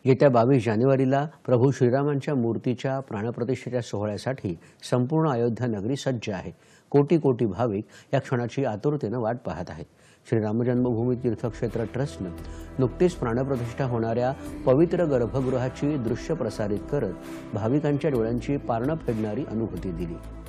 येत्या 22 जानेवारीला प्रभू श्रीरामांच्या मूर्तीच्या प्राणप्रतिष्ठेच्या सोहळ्यासाठी संपूर्ण अयोध्या नगरी सज्ज आहे। कोटी कोटी भाविक या क्षणाची आतुरतेने वाट पाहत आहेत। श्री राम जन्मभूमी तीर्थक्षेत्र ट्रस्टने नुकतीच प्राणप्रतिष्ठा होणाऱ्या पवित्र गर्भगृहाची दृश्य प्रसारित करत भाविकांच्या डोळ्यांची पारणं फेडणारी अनुभूती दिली।